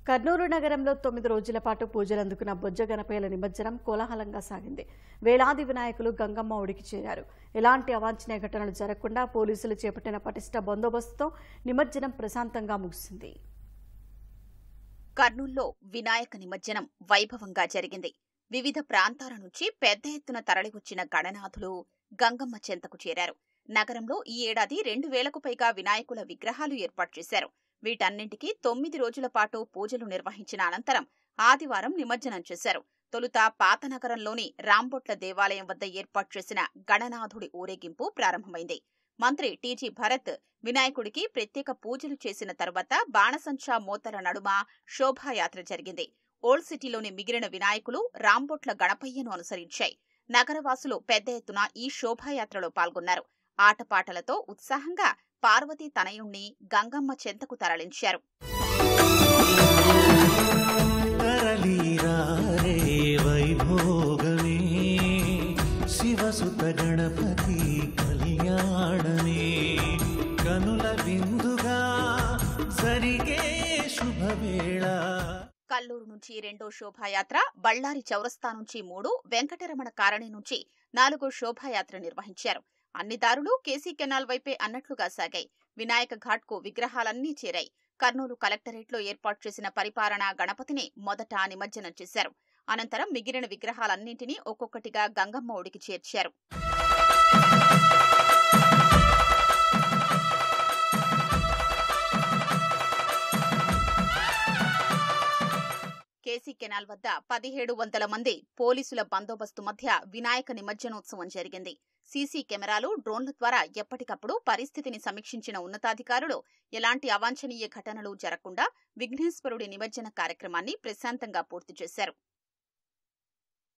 కర్నూలు నగరంలో 9 రోజుల పాటు పూజలు అందుకున్న బొజ్జ గణపయ్యల నిమజ్జనం కోలాహలంగా సాగింది. వేలాది వినాయకులు గంగమ్మ ఒడికి చేరారు. ఎలాంటి అవాంఛనీయ ఘటనలు జరగకుండా పోలీసులు చేపట్టిన పటిష్ట బందోబస్తుతో నిమజ్జనం ప్రశాంతంగా ముగిసింది. కర్నూలులో వినాయక నిమజ్జనం వైభవంగా జరిగింది. వివిధ ప్రాంతాల నుంచి పెద్ద ఎత్తున తరలివచ్చిన గణనాథులు గంగమ్మ చెంతకు చేరారు. నగరంలో ఈ ఏడాది 2000కు పైగా వినాయకుల విగ్రహాలు ఏర్పాటు చేశారు. వీటన్నింటికీ 9 రోజుల పాటు పూజలు నిర్వహించిన అనంతరం ఆదివారం నిమజ్జనం చేశారు. తొలుత పాతనగరంలోని రాంబొట్ల దేవాలయం వద్ద ఏర్పాటు చేసిన గణనాథుడి ఊరేగింపు ప్రారంభమైంది. మంత్రి టీజీ భరత్ వినాయకుడికి ప్రత్యేక పూజలు చేసిన తర్వాత బాణసంచా మోతల నడుమ శోభాయాత్ర జరిగింది. ఓల్డ్ సిటీలోని మిగిలిన వినాయకులు రాంబొట్ల గణపయ్యను అనుసరించాయి. నగరవాసులు పెద్ద ఎత్తున ఈ శోభాయాత్రలో పాల్గొన్నారు. ఆటపాటలతో ఉత్సాహంగా పార్వతీ తనయుణ్ణి గంగమ్మ చెంతకు తరలించారు. శివసుత గణపతి కళ్యాణమే కనుల విందుగా జరిగే శుభవేళ. కల్లూరు నుంచి 2వ శోభాయాత్ర, బళ్ళారి చౌరస్తా నుంచి 3, వెంకటరమణ కాలనీ నుంచి 4 శోభాయాత్ర నిర్వహించారు. అన్ని దారులు కేసీ కెనాల్ వైపే అన్నట్లుగా సాగాయి. వినాయక ఘాట్కు విగ్రహాలన్నీ చేరాయి. కర్నూలు కలెక్టరేట్లో ఏర్పాటు చేసిన పరిపాలనా గణపతిని మొదట నిమజ్జనం చేశారు. అనంతరం మిగిలిన విగ్రహాలన్నింటినీ ఒక్కొక్కటిగా గంగమ్మ ఒడికి చేర్చారు. కేసీ కెనాల్ వద్ద 1700 మంది పోలీసుల బందోబస్తు మధ్య వినాయక నిమజ్జనోత్సవం జరిగింది. సీసీ కెమెరాలు, డ్రోన్ల ద్వారా ఎప్పటికప్పుడు పరిస్థితిని సమీక్షించిన ఉన్నతాధికారులు ఎలాంటి అవాంఛనీయ ఘటనలు జరగకుండా విఘ్నేశ్వరుడి నిమజ్జన కార్యక్రమాన్ని ప్రశాంతంగా పూర్తి చేశారు.